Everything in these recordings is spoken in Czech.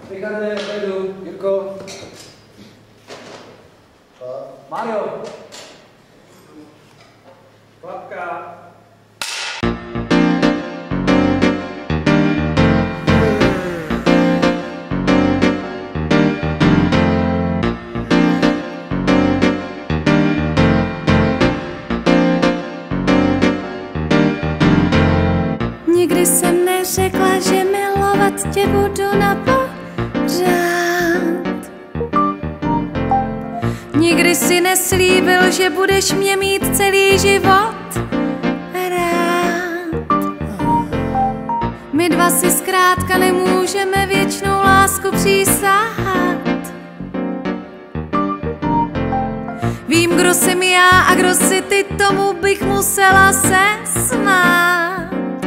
Richarde, Edu, Jirko. Mario. Klapka. Nikdy jsem neřekla, že milovat tě budu na pořád. Nikdy si neslíbil, že budeš mě mít celý život rád. My dva si zkrátka nemůžeme věčnou lásku přísahat. Vím, kdo jsem já a kdo si ty, tomu bych musela se smát.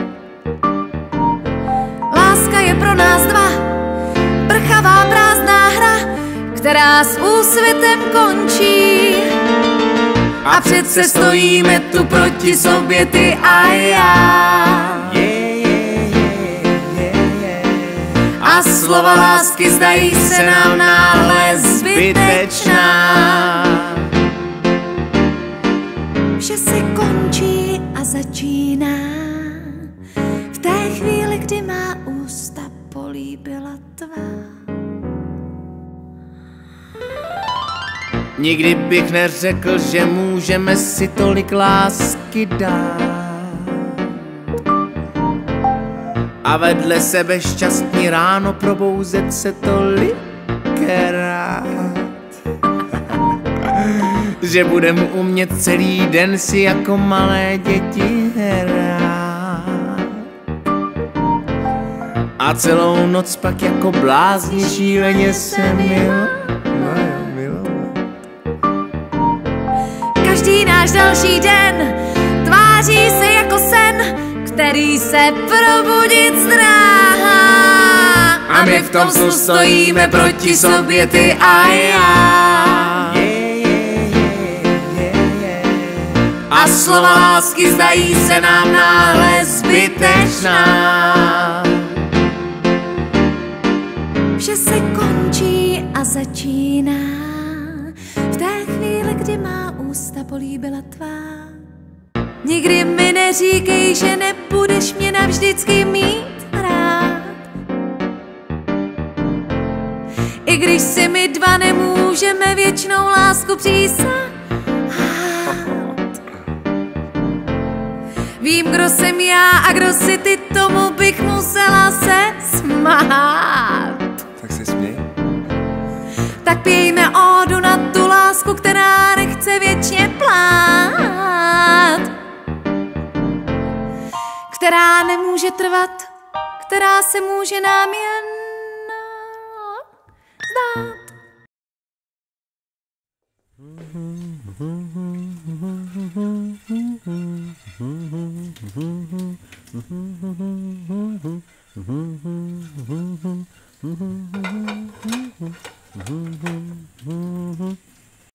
Láska je pro nás dva prchavá prázdná hra, která s úsvitem končí. A přece stojíme tu proti sobě, ty a já. A slova lásky zdají se nám náhle zbytečná. Vše se končí a začíná v té chvíli, kdy má ústa políbila tvá. Nikdy bych neřekl, že můžeme si tolik lásky dát a vedle sebe šťastný ráno probouzet se tolikrát, že budem umět celý den si jako malé děti hrát a celou noc pak jako blázni šíleně se milovat. Každý náš další den tváří se jako sen, který se probudit zdráhá. A my v tom snu stojíme proti sobě, ty a já. A slova lásky zdají se nám náhle zbytečná. Vše se končí a začíná v té chvíli, kdy má ústa políbila tvá. Nikdy mi neříkej, že nebudeš mě navždycky mít rád. I když si my dva nemůžeme věčnou lásku přísahat. Vím, kdo jsem já a kdo si ty, tomu bych musela se smát. Tak se směj. Tak pějme ódu na tu lásku, která nechce věčně plát, která nemůže trvat, která se může nám jen zdát.